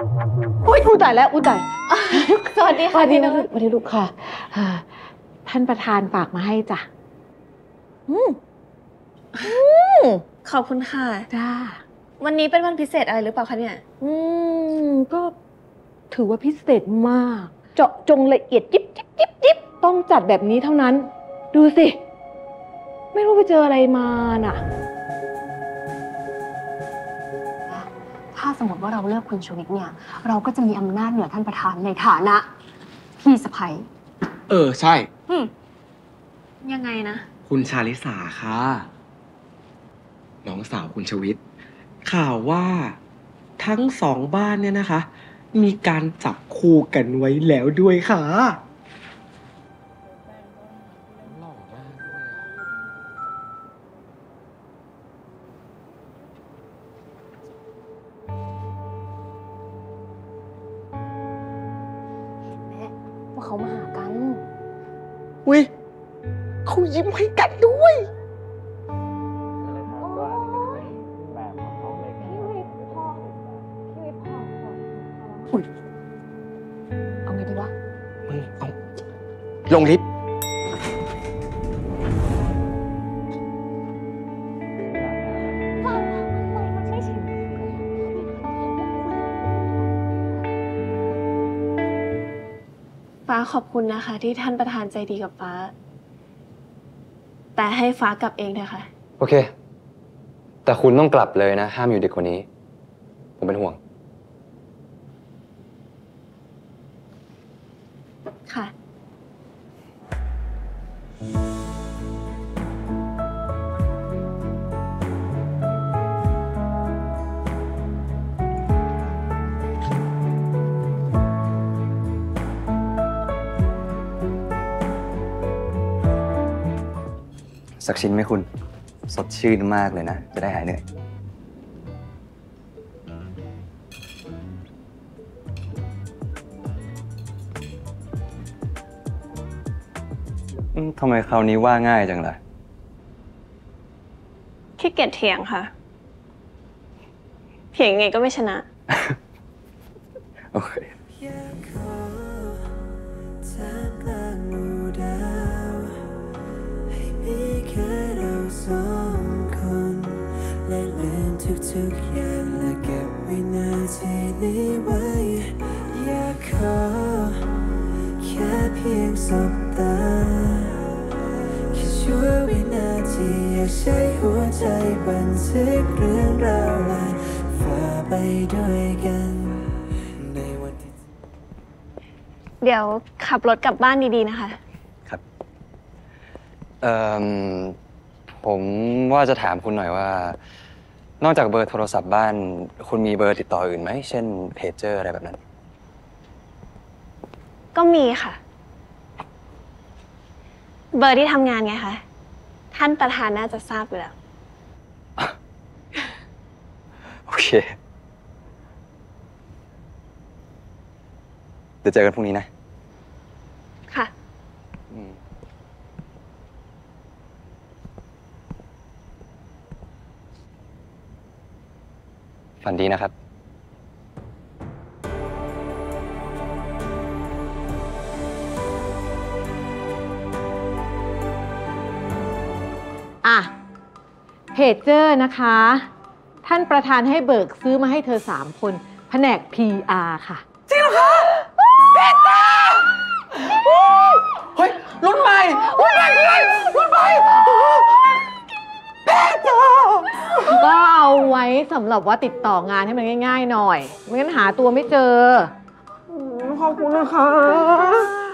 อุ้ยตายแล้วอุ้ยตายสวัสดีค่ะสวัสดีลูกค่ะท่านประธานฝากมาให้จ้ะขอบคุณค่ะจ้าวันนี้เป็นวันพิเศษอะไรหรือเปล่าคะเนี่ยก็ถือว่าพิเศษมากเจาะจงละเอียดจิ๊บต้องจัดแบบนี้เท่านั้นดูสิไม่รู้ไปเจออะไรมาน่ะถ้าสมมติว่าเราเลือกคุณชูวิทย์เนี่ยเราก็จะมีอำนาจเหนือท่านประธานในฐานะพี่สะใภ้ใช่ยังไงนะคุณชาลิสาค่ะน้องสาวคุณชวิตข่าวว่าทั้งสองบ้านเนี่ยนะคะมีการจับคู่กันไว้แล้วด้วยค่ะหล่อมากด้วยว่าเขามาหากันอุ้ยเขายิ้มให้กันด้วยเอาไงดีวะมึงเอาลงลิฟต์ฟ้าขอบคุณนะคะที่ท่านประธานใจดีกับฟ้าแต่ให้ฟ้ากลับเองเถอะค่ะโอเคแต่คุณต้องกลับเลยนะห้ามอยู่ดึกกว่านี้ผมเป็นห่วงค่ะสักชิ้นไหมคุณสดชื่นมากเลยนะจะได้หายเหนื่อยทำไมคราวนี้ว่าง่ายจังล่ะขี้เกียจเถียงค่ะเถียงยังไงก็ไม่ชนะโอเคทุกอย่างและเก็บวินาทีนี้ไว้อยากขอแค่เพียงสบตาแค่ชั่ววินาทีอยากใช้หัวใจบันทึกเรื่องราวและฝ่าไปด้วยกันในวันที่เดี๋ยวขับรถกลับบ้านดีๆนะคะครับผมว่าจะถามคุณหน่อยว่านอกจากเบอร์โทรศัพท์บ้านคุณมีเบอร์ติดต่ออื่นไหมเช่นเพจเจอร์อะไรแบบนั้นก็มีค่ะเบอร์ที่ทำงานไงคะท่านประธานน่าจะทราบอยู่แล้วโอเคเดี๋ยวเจอกันพรุ่งนี้นะค่ะฝันดีนะครับเพจเจอร์นะคะท่านประธานให้เบิกซื้อมาให้เธอ3 คนแผนก PR ค่ะจริงเหรอคะเพจเจอร์เฮ้ยรุ่นใหม่เพจเจอร์ก็เอาไว้สำหรับว่าติดต่องานให้มันง่ายๆหน่อยไม่งั้นหาตัวไม่เจอขอบคุณนะคะ